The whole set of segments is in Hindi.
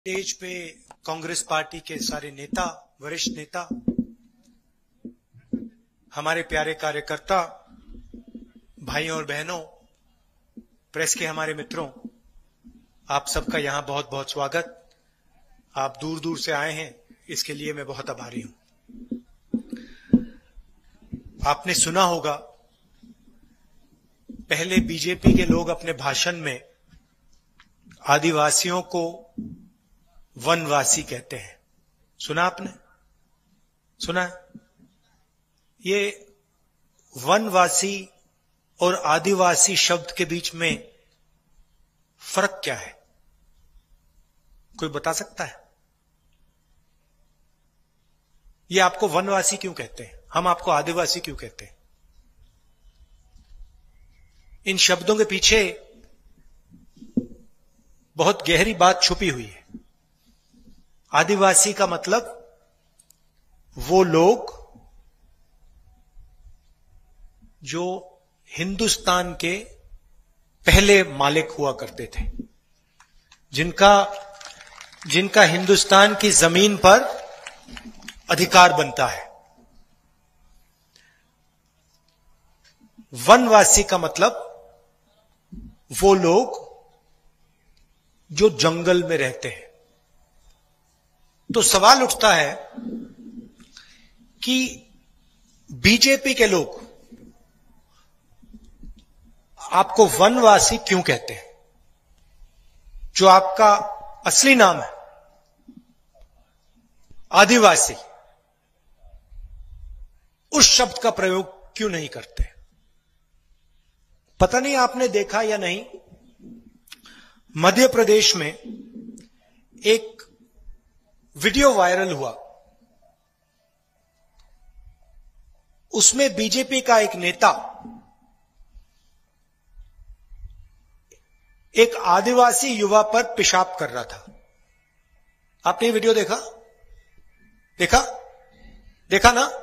स्टेज पे कांग्रेस पार्टी के सारे नेता, वरिष्ठ नेता, हमारे प्यारे कार्यकर्ता, भाइयों और बहनों, प्रेस के हमारे मित्रों, आप सबका यहां बहुत बहुत स्वागत। आप दूर दूर से आए हैं, इसके लिए मैं बहुत आभारी हूं। आपने सुना होगा, पहले बीजेपी के लोग अपने भाषण में आदिवासियों को वनवासी कहते हैं। सुना आपने? सुना है? ये वनवासी और आदिवासी शब्द के बीच में फर्क क्या है? कोई बता सकता है? ये आपको वनवासी क्यों कहते हैं, हम आपको आदिवासी क्यों कहते हैं? इन शब्दों के पीछे बहुत गहरी बात छुपी हुई है। आदिवासी का मतलब वो लोग जो हिंदुस्तान के पहले मालिक हुआ करते थे, जिनका हिंदुस्तान की जमीन पर अधिकार बनता है। वनवासी का मतलब वो लोग जो जंगल में रहते हैं। तो सवाल उठता है कि बीजेपी के लोग आपको वनवासी क्यों कहते हैं, जो आपका असली नाम है आदिवासी? उस शब्द का प्रयोग क्यों नहीं करते? पता नहीं आपने देखा या नहीं, मध्य प्रदेश में एक वीडियो वायरल हुआ। उसमें बीजेपी का एक नेता एक आदिवासी युवा पर पेशाब कर रहा था। आपने ये वीडियो देखा? देखा ना?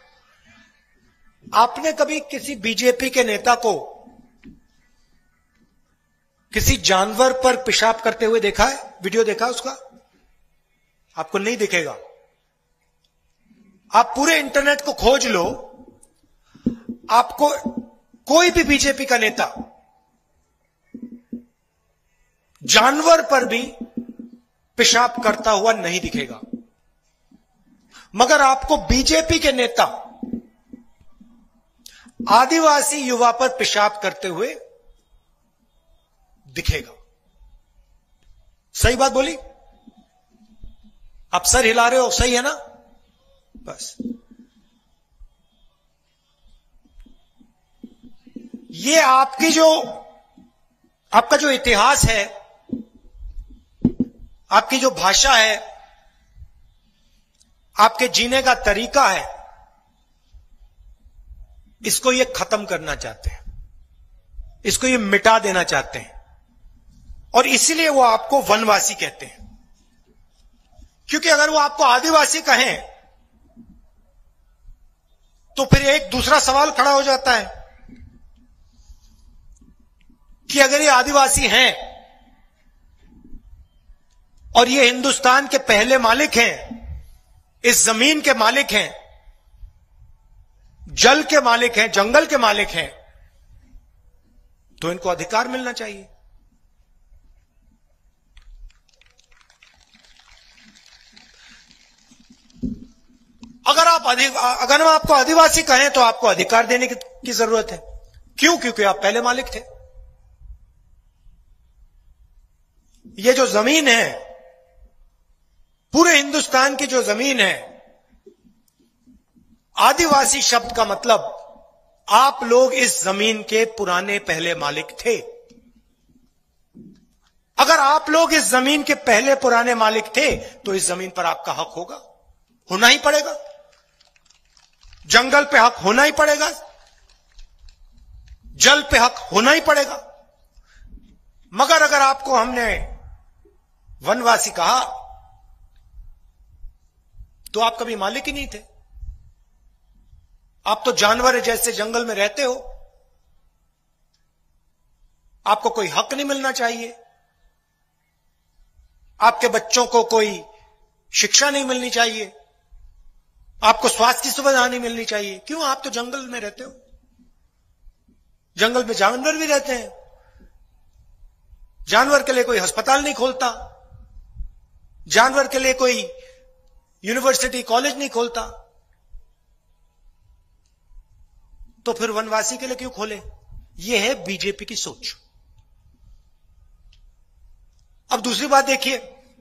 आपने कभी किसी बीजेपी के नेता को किसी जानवर पर पेशाब करते हुए देखा है? वीडियो देखा उसका? आपको नहीं दिखेगा। आप पूरे इंटरनेट को खोज लो, आपको कोई भी बीजेपी का नेता जानवर पर भी पेशाब करता हुआ नहीं दिखेगा, मगर आपको बीजेपी के नेता आदिवासी युवा पर पेशाब करते हुए दिखेगा। सही बात बोली? आप सर हिला रहे हो, सही है ना? बस ये आपका जो इतिहास है, आपकी जो भाषा है, आपके जीने का तरीका है, इसको ये खत्म करना चाहते हैं, इसको ये मिटा देना चाहते हैं, और इसीलिए वो आपको वनवासी कहते हैं। क्योंकि अगर वो आपको आदिवासी कहें तो फिर एक दूसरा सवाल खड़ा हो जाता है कि अगर ये आदिवासी हैं और ये हिंदुस्तान के पहले मालिक हैं, इस जमीन के मालिक हैं, जल के मालिक हैं, जंगल के मालिक हैं, तो इनको अधिकार मिलना चाहिए। अगर हम आपको आदिवासी कहें तो आपको अधिकार देने की जरूरत है। क्यों? क्योंकि आप पहले मालिक थे। ये जो जमीन है, पूरे हिंदुस्तान की जो जमीन है, आदिवासी शब्द का मतलब आप लोग इस जमीन के पुराने पहले मालिक थे। अगर आप लोग इस जमीन के पहले पुराने मालिक थे तो इस जमीन पर आपका हक होना ही पड़ेगा, जंगल पे हक होना ही पड़ेगा, जल पे हक होना ही पड़ेगा। मगर अगर आपको हमने वनवासी कहा तो आप कभी मालिक ही नहीं थे। आप तो जानवर जैसे जंगल में रहते हो, आपको कोई हक नहीं मिलना चाहिए। आपके बच्चों को कोई शिक्षा नहीं मिलनी चाहिए, आपको स्वास्थ्य की सुविधा नहीं मिलनी चाहिए। क्यों? आप तो जंगल में रहते हो, जंगल में जानवर भी रहते हैं, जानवर के लिए कोई अस्पताल नहीं खोलता, जानवर के लिए कोई यूनिवर्सिटी कॉलेज नहीं खोलता, तो फिर वनवासी के लिए क्यों खोले? यह है बीजेपी की सोच। अब दूसरी बात देखिए,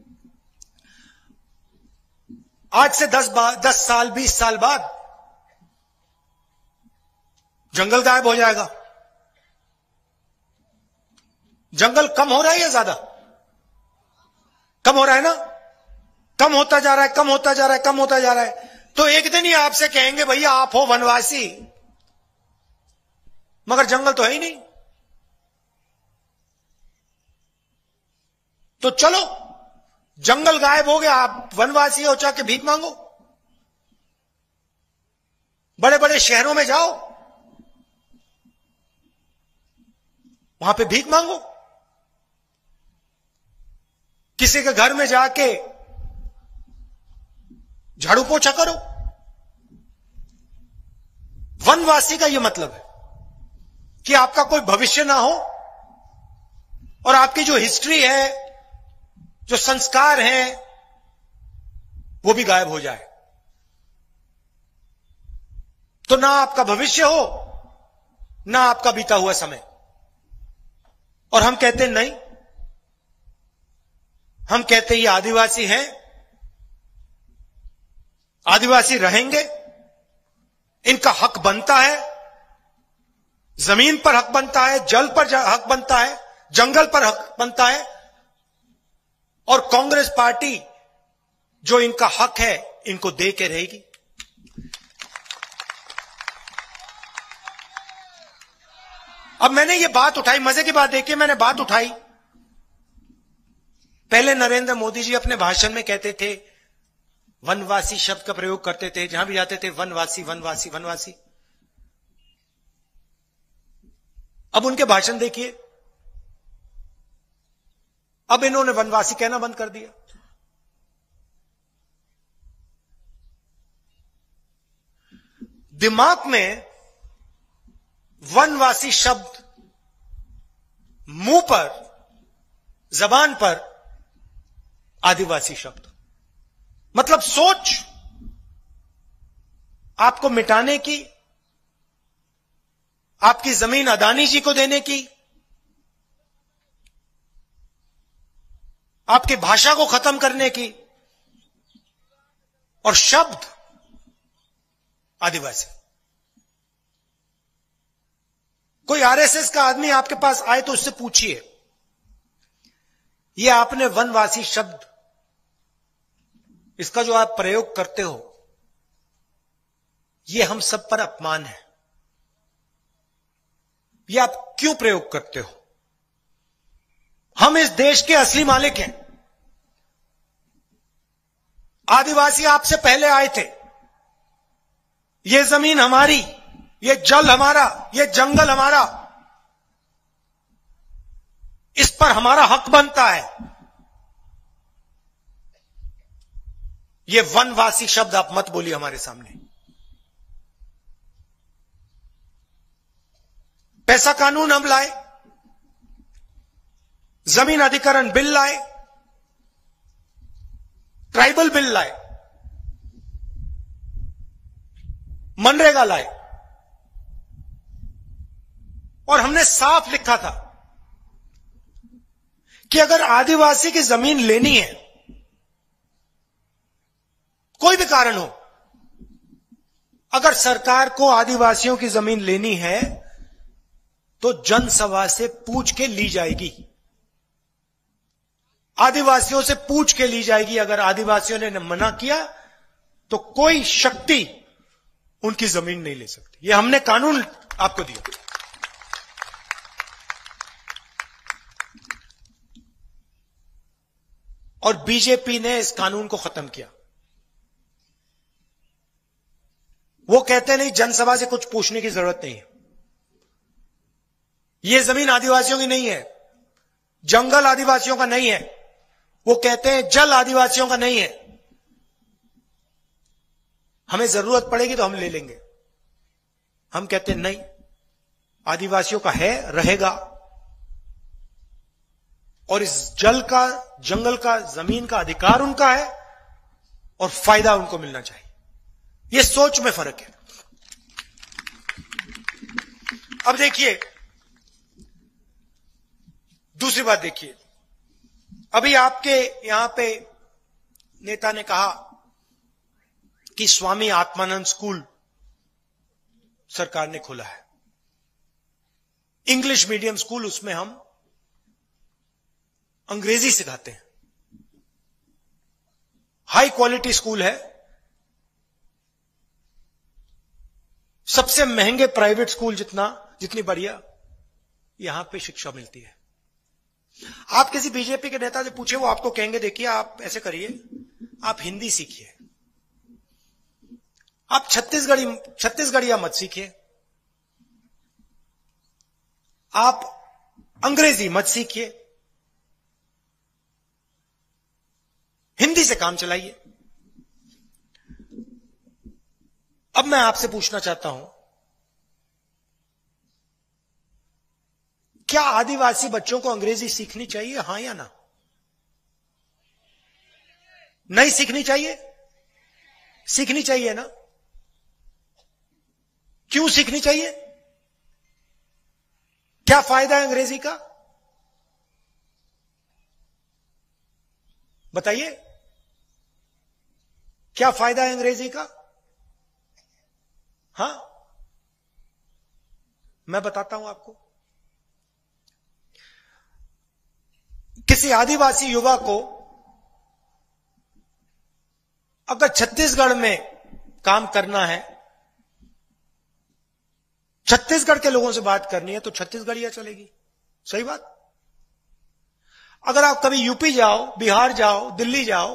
आज से 10 साल 20 साल बाद जंगल गायब हो जाएगा। जंगल कम हो रहा है या ज्यादा? कम हो रहा है ना, कम होता जा रहा है, कम होता जा रहा है, कम होता जा रहा है। तो एक दिन ही आपसे कहेंगे भैया आप हो वनवासी, मगर जंगल तो है ही नहीं। तो चलो, जंगल गायब हो गया, आप वनवासी हो, चाहे भीख मांगो, बड़े बड़े शहरों में जाओ, वहां पे भीख मांगो, किसी के घर में जाके झाड़ू पोछा करो। वनवासी का यह मतलब है कि आपका कोई भविष्य ना हो और आपकी जो हिस्ट्री है, जो संस्कार हैं, वो भी गायब हो जाए। तो ना आपका भविष्य हो, ना आपका बीता हुआ समय। और हम कहते नहीं, हम कहते ये आदिवासी हैं, आदिवासी रहेंगे, इनका हक बनता है, जमीन पर हक बनता है, जल पर हक बनता है, जंगल पर हक बनता है। और कांग्रेस पार्टी जो इनका हक है, इनको दे के रहेगी। अब मैंने ये बात उठाई, मजे की बात देखिए, मैंने बात उठाई, पहले नरेंद्र मोदी जी अपने भाषण में कहते थे, वनवासी शब्द का प्रयोग करते थे, जहां भी जाते थे वनवासी वनवासी वनवासी। अब उनके भाषण देखिए, अब इन्होंने वनवासी कहना बंद कर दिया। दिमाग में वनवासी शब्द, मुंह पर, जबान पर आदिवासी शब्द, मतलब सोच आपको मिटाने की, आपकी जमीन अदानी जी को देने की, आपकी भाषा को खत्म करने की, और शब्द आदिवासी। कोई आरएसएस का आदमी आपके पास आए तो उससे पूछिए, ये आपने वनवासी शब्द, इसका जो आप प्रयोग करते हो, ये हम सब पर अपमान है, ये आप क्यों प्रयोग करते हो? हम इस देश के असली मालिक हैं। आदिवासी आपसे पहले आए थे, ये जमीन हमारी, ये जल हमारा, ये जंगल हमारा, इस पर हमारा हक बनता है। ये वनवासी शब्द आप मत बोलिए हमारे सामने। पैसा कानून हम लाए, जमीन अधिकरण बिल लाए, ट्राइबल बिल लाए, मनरेगा लाए, और हमने साफ लिखा था कि अगर आदिवासी की जमीन लेनी है, कोई भी कारण हो, अगर सरकार को आदिवासियों की जमीन लेनी है तो जनसभा से पूछ के ली जाएगी, आदिवासियों से पूछ के ली जाएगी। अगर आदिवासियों ने मना किया तो कोई शक्ति उनकी जमीन नहीं ले सकती। यह हमने कानून आपको दिया। और बीजेपी ने इस कानून को खत्म किया। वो कहते नहीं जनसभा से कुछ पूछने की जरूरत नहीं है, ये जमीन आदिवासियों की नहीं है, जंगल आदिवासियों का नहीं है, वो कहते हैं जल आदिवासियों का नहीं है, हमें जरूरत पड़ेगी तो हम ले लेंगे। हम कहते हैं नहीं, आदिवासियों का है, रहेगा, और इस जल का, जंगल का, जमीन का अधिकार उनका है और फायदा उनको मिलना चाहिए। यह सोच में फर्क है। अब देखिए दूसरी बात, देखिए अभी आपके यहां पे नेता ने कहा कि स्वामी आत्मानंद स्कूल सरकार ने खोला है, इंग्लिश मीडियम स्कूल, उसमें हम अंग्रेजी सिखाते हैं, हाई क्वालिटी स्कूल है, सबसे महंगे प्राइवेट स्कूल जितनी बढ़िया यहां पे शिक्षा मिलती है। आप किसी बीजेपी के नेता से पूछे, वो आपको कहेंगे देखिए आप ऐसे करिए, आप हिंदी सीखिए, आप छत्तीसगढ़िया मत सीखिए, आप अंग्रेजी मत सीखिए, हिंदी से काम चलाइए। अब मैं आपसे पूछना चाहता हूं, क्या आदिवासी बच्चों को अंग्रेजी सीखनी चाहिए, हां या ना? नहीं सीखनी चाहिए? सीखनी चाहिए ना? क्यों सीखनी चाहिए? क्या फायदा है अंग्रेजी का? बताइए, क्या फायदा है अंग्रेजी का? हां, मैं बताता हूं आपको। किसी आदिवासी युवा को अगर छत्तीसगढ़ में काम करना है, छत्तीसगढ़ के लोगों से बात करनी है, तो छत्तीसगढ़िया चलेगी, सही बात। अगर आप कभी यूपी जाओ, बिहार जाओ, दिल्ली जाओ,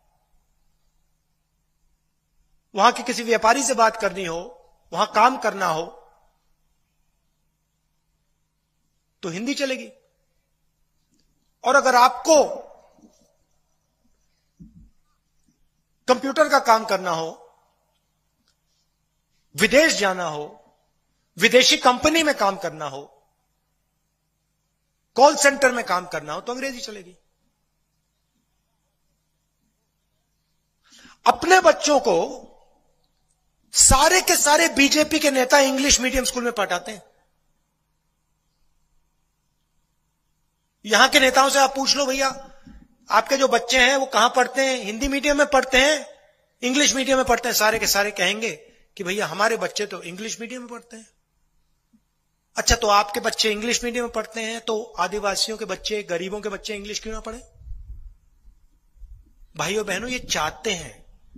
वहां के किसी व्यापारी से बात करनी हो, वहां काम करना हो, तो हिंदी चलेगी। और अगर आपको कंप्यूटर का काम करना हो, विदेश जाना हो, विदेशी कंपनी में काम करना हो, कॉल सेंटर में काम करना हो, तो अंग्रेजी चलेगी। अपने बच्चों को सारे के सारे बीजेपी के नेता इंग्लिश मीडियम स्कूल में पढ़ाते हैं। यहां के नेताओं से आप पूछ लो, भैया आपके जो बच्चे हैं वो कहां पढ़ते हैं, हिंदी मीडियम में पढ़ते हैं, इंग्लिश मीडियम में पढ़ते हैं? सारे के सारे कहेंगे कि भैया हमारे बच्चे तो इंग्लिश मीडियम में पढ़ते हैं। अच्छा, तो आपके बच्चे इंग्लिश मीडियम में पढ़ते हैं, तो आदिवासियों के बच्चे, गरीबों के बच्चे इंग्लिश क्यों ना पढ़े? भाइयों बहनों, ये चाहते हैं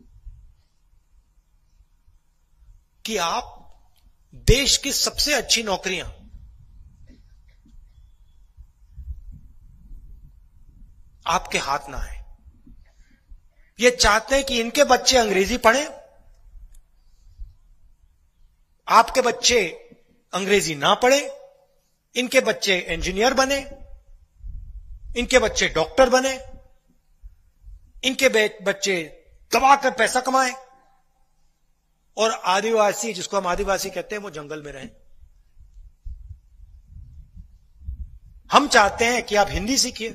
कि आप देश की सबसे अच्छी नौकरियां आपके हाथ ना आए। ये चाहते हैं कि इनके बच्चे अंग्रेजी पढ़ें, आपके बच्चे अंग्रेजी ना पढ़े, इनके बच्चे इंजीनियर बने, इनके बच्चे डॉक्टर बने, इनके बच्चे दबाकर पैसा कमाएं, और आदिवासी, जिसको हम आदिवासी कहते हैं, वो जंगल में रहें। हम चाहते हैं कि आप हिंदी सीखिए,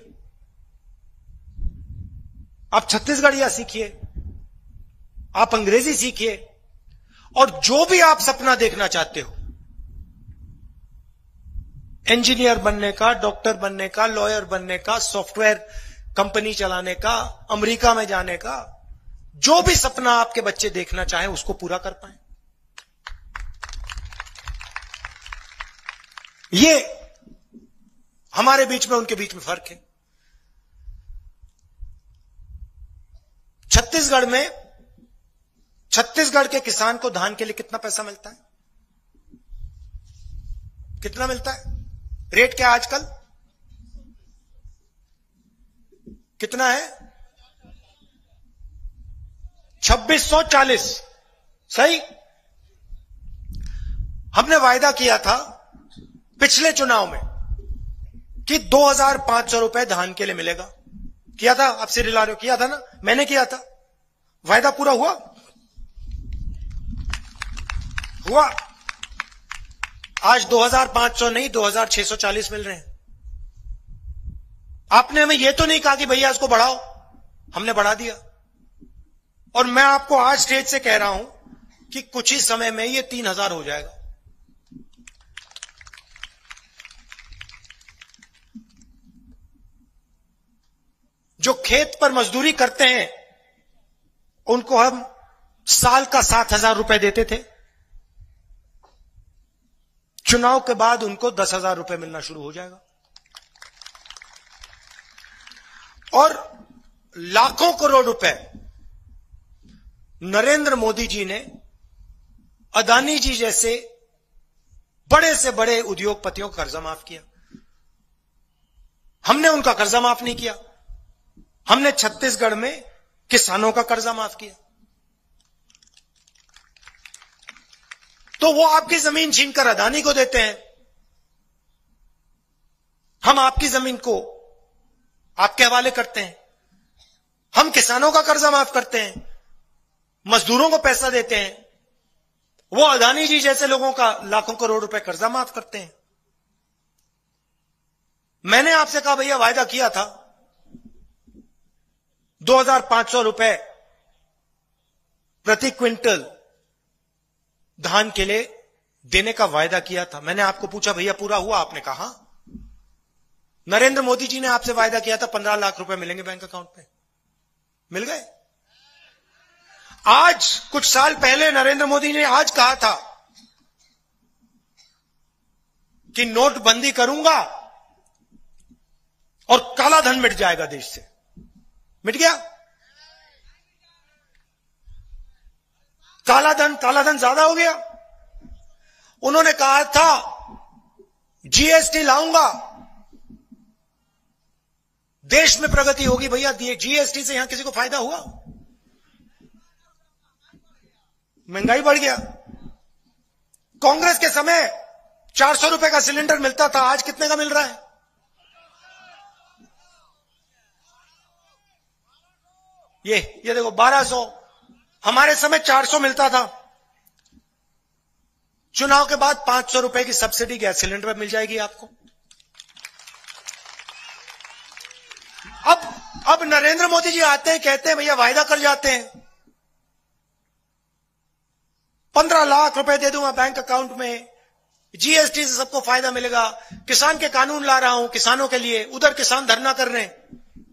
आप छत्तीसगढ़िया सीखिए, आप अंग्रेजी सीखिए, और जो भी आप सपना देखना चाहते हो, इंजीनियर बनने का, डॉक्टर बनने का, लॉयर बनने का, सॉफ्टवेयर कंपनी चलाने का, अमेरिका में जाने का, जो भी सपना आपके बच्चे देखना चाहें उसको पूरा कर पाए। ये हमारे बीच में, उनके बीच में फर्क है। छत्तीसगढ़ के किसान को धान के लिए कितना पैसा मिलता है? कितना मिलता है? रेट क्या आजकल कितना है? 2640। सही। हमने वायदा किया था पिछले चुनाव में कि 2500 रुपए धान के लिए मिलेगा। किया था, आप सिर हिला रहे हो, किया था ना, मैंने किया था। वायदा पूरा हुआ? हुआ। आज 2500 नहीं 2640 मिल रहे हैं। आपने हमें यह तो नहीं कहा कि भैया इसको बढ़ाओ, हमने बढ़ा दिया। और मैं आपको आज स्टेज से कह रहा हूं कि कुछ ही समय में ये 3000 हो जाएगा। जो खेत पर मजदूरी करते हैं उनको हम साल का 7000 रुपए देते थे, चुनाव के बाद उनको 10,000 रुपए मिलना शुरू हो जाएगा। और लाखों करोड़ रुपए नरेंद्र मोदी जी ने अदानी जी जैसे बड़े से बड़े उद्योगपतियों का कर्जा माफ किया। हमने उनका कर्जा माफ नहीं किया। हमने छत्तीसगढ़ में किसानों का कर्जा माफ किया। तो वो आपकी जमीन छीनकर अदानी को देते हैं, हम आपकी जमीन को आपके हवाले करते हैं। हम किसानों का कर्जा माफ करते हैं, मजदूरों को पैसा देते हैं, वो अदानी जी जैसे लोगों का लाखों करोड़ रुपए कर्जा माफ करते हैं। मैंने आपसे कहा भैया वायदा किया था 2500 रुपए प्रति क्विंटल धान के लिए देने का वायदा किया था। मैंने आपको पूछा भैया पूरा हुआ? आपने कहा। नरेंद्र मोदी जी ने आपसे वायदा किया था 15 लाख रुपए मिलेंगे बैंक अकाउंट पे, मिल गए? आज कुछ साल पहले नरेंद्र मोदी ने आज कहा था कि नोटबंदी करूंगा और काला धन मिट जाएगा देश से। मिट गया? काला धन ज्यादा हो गया। उन्होंने कहा था जीएसटी लाऊंगा, देश में प्रगति होगी। भैया जीएसटी से यहां किसी को फायदा हुआ? महंगाई बढ़ गया। कांग्रेस के समय 400 रुपए का सिलेंडर मिलता था, आज कितने का मिल रहा है? ये देखो 1200। हमारे समय 400 मिलता था। चुनाव के बाद 500 रुपए की सब्सिडी गैस सिलेंडर पर मिल जाएगी आपको। अब नरेंद्र मोदी जी आते हैं, कहते हैं भैया वायदा कर जाते हैं 15 लाख रुपए दे दूंगा बैंक अकाउंट में, जीएसटी से सबको फायदा मिलेगा, किसान के कानून ला रहा हूं किसानों के लिए। उधर किसान धरना कर रहे हैं,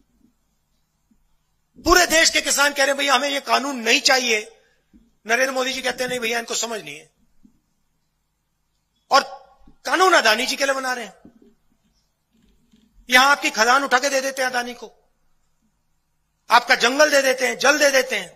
पूरे देश के किसान कह रहे हैं भैया हमें ये कानून नहीं चाहिए। नरेंद्र मोदी जी कहते हैं नहीं भैया इनको समझ नहीं है, और कानून अदानी जी के लिए बना रहे हैं। यहां आपकी खदान उठा के दे देते हैं अदानी को, आपका जंगल दे देते हैं, जल दे देते हैं।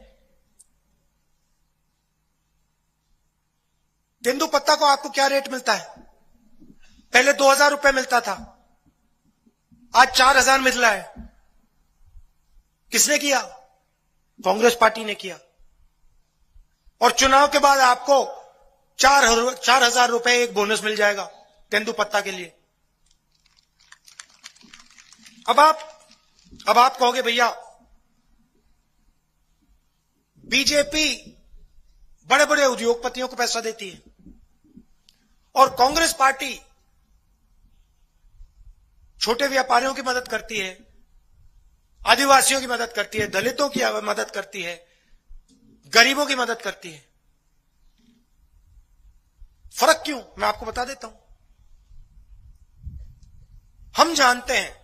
तेंदुपत्ता को आपको क्या रेट मिलता है? पहले 2000 रुपए मिलता था, आज 4000 मिल रहा है। किसने किया? कांग्रेस पार्टी ने किया। और चुनाव के बाद आपको 4000 रुपए एक बोनस मिल जाएगा तेंदुपत्ता के लिए। अब आप कहोगे भैया बीजेपी बड़े बड़े उद्योगपतियों को पैसा देती है और कांग्रेस पार्टी छोटे व्यापारियों की मदद करती है, आदिवासियों की मदद करती है, दलितों की मदद करती है, गरीबों की मदद करती है। फर्क क्यों? मैं आपको बता देता हूं। हम जानते हैं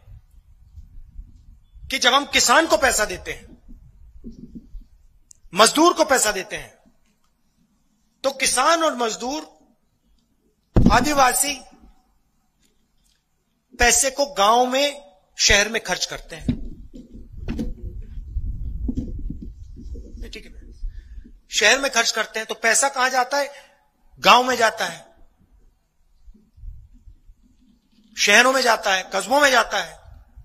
कि जब हम किसान को पैसा देते हैं, मजदूर को पैसा देते हैं, तो किसान और मजदूर, आदिवासी पैसे को गांव में, शहर में खर्च करते हैं। ठीक है, शहर में खर्च करते हैं तो पैसा कहां जाता है? गांव में जाता है, शहरों में जाता है, कस्बों में जाता है।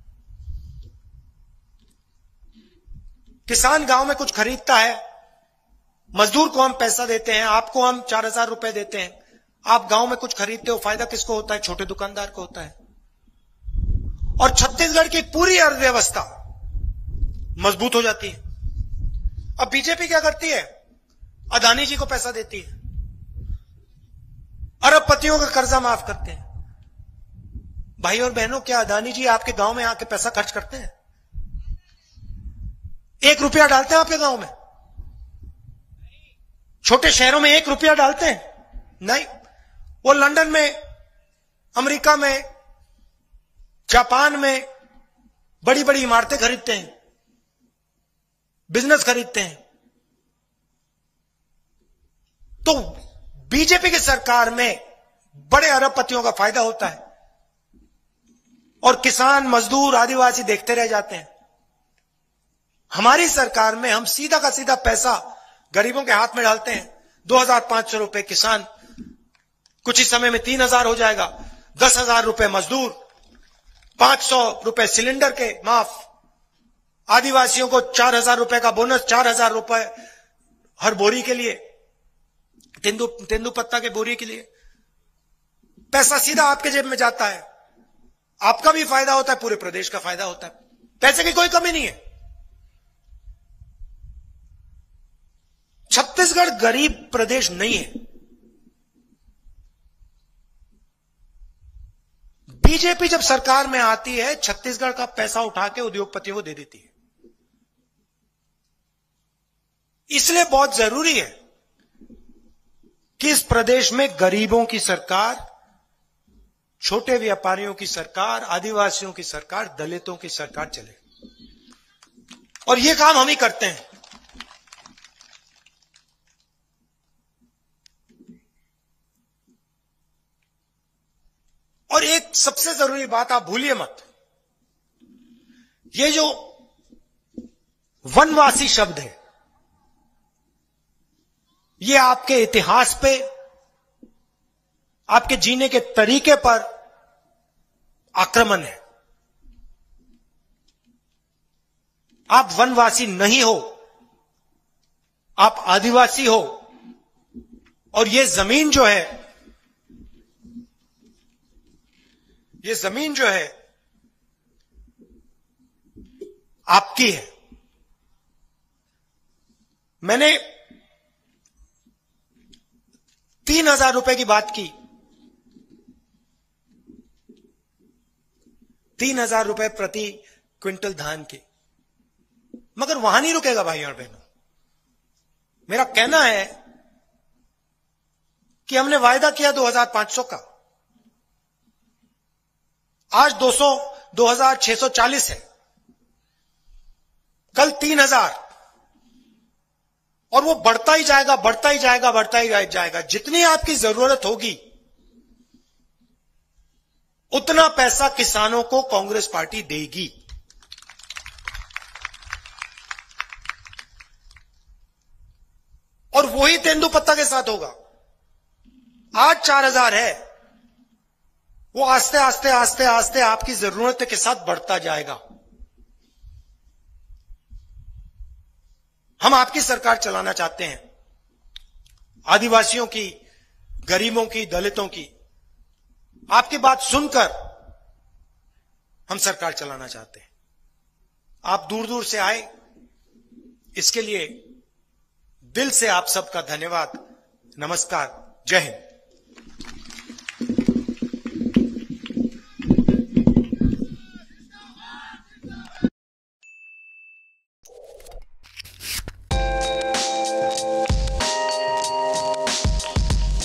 किसान गांव में कुछ खरीदता है, मजदूर को हम पैसा देते हैं, आपको हम 4000 रुपए देते हैं, आप गांव में कुछ खरीदते हो, फायदा किसको होता है? छोटे दुकानदार को होता है। और छत्तीसगढ़ की पूरी अर्थव्यवस्था मजबूत हो जाती है। अब बीजेपी क्या करती है? अदानी जी को पैसा देती है, अरबपतियों का कर्जा माफ करते हैं। भाई और बहनों, क्या अदानी जी आपके गांव में आके पैसा खर्च करते हैं? 1 रुपया डालते हैं आपके गांव में? छोटे शहरों में 1 रुपया डालते हैं? नहीं। वो लंदन में, अमेरिका में, जापान में बड़ी बड़ी इमारतें खरीदते हैं, बिजनेस खरीदते हैं। तो बीजेपी की सरकार में बड़े अरबपतियों का फायदा होता है और किसान, मजदूर, आदिवासी देखते रह जाते हैं। हमारी सरकार में हम सीधा का सीधा पैसा गरीबों के हाथ में डालते हैं। 2,500 रुपए किसान, कुछ ही समय में 3,000 हो जाएगा। 10,000 रुपए मजदूर, 500 रुपए सिलेंडर के माफ, आदिवासियों को 4,000 रुपए का बोनस, 4,000 रुपए हर बोरी के लिए, तेंदू पत्ता के बोरी के लिए। पैसा सीधा आपके जेब में जाता है, आपका भी फायदा होता है, पूरे प्रदेश का फायदा होता है। पैसे की कोई कमी नहीं है। छत्तीसगढ़ गरीब प्रदेश नहीं है। बीजेपी जब सरकार में आती है, छत्तीसगढ़ का पैसा उठा के उद्योगपतियों को दे देती है। इसलिए बहुत जरूरी है कि इस प्रदेश में गरीबों की सरकार, छोटे व्यापारियों की सरकार, आदिवासियों की सरकार, दलितों की सरकार चले। और यह काम हम ही करते हैं। और एक सबसे जरूरी बात आप भूलिए मत, ये जो वनवासी शब्द है, ये आपके इतिहास पे, आपके जीने के तरीके पर आक्रमण है। आप वनवासी नहीं हो, आप आदिवासी हो। और ये जमीन जो है, ये जमीन जो है आपकी है। मैंने 3,000 रुपए की बात की। 3,000 रुपए प्रति क्विंटल धान के, मगर वहां नहीं रुकेगा भाई और बहनों। मेरा कहना है कि हमने वायदा किया 2,500 का, आज 2,640 है, कल 3,000, और वो बढ़ता ही जाएगा, बढ़ता ही जाएगा, बढ़ता ही जाएगा। जितनी आपकी जरूरत होगी उतना पैसा किसानों को कांग्रेस पार्टी देगी। और वही तेंदुपत्ता के साथ होगा। आज 4,000 है, वो आस्ते आस्ते आस्ते आस्ते आपकी जरूरत के साथ बढ़ता जाएगा। हम आपकी सरकार चलाना चाहते हैं, आदिवासियों की, गरीबों की, दलितों की। आपकी बात सुनकर हम सरकार चलाना चाहते हैं। आप दूर दूर से आए, इसके लिए दिल से आप सबका धन्यवाद। नमस्कार, जय हिंद।